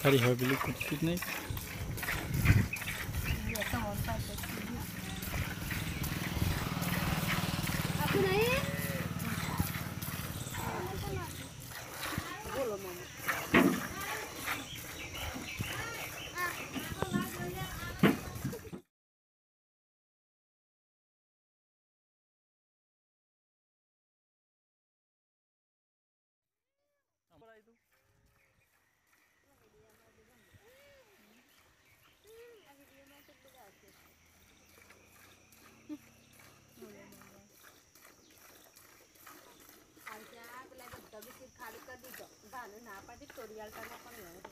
ખાલી હવે પેલી કૂદતી જ નહીં. ખાલી કરી દીધો ભાને ના પાડી તોડી આલતા પણ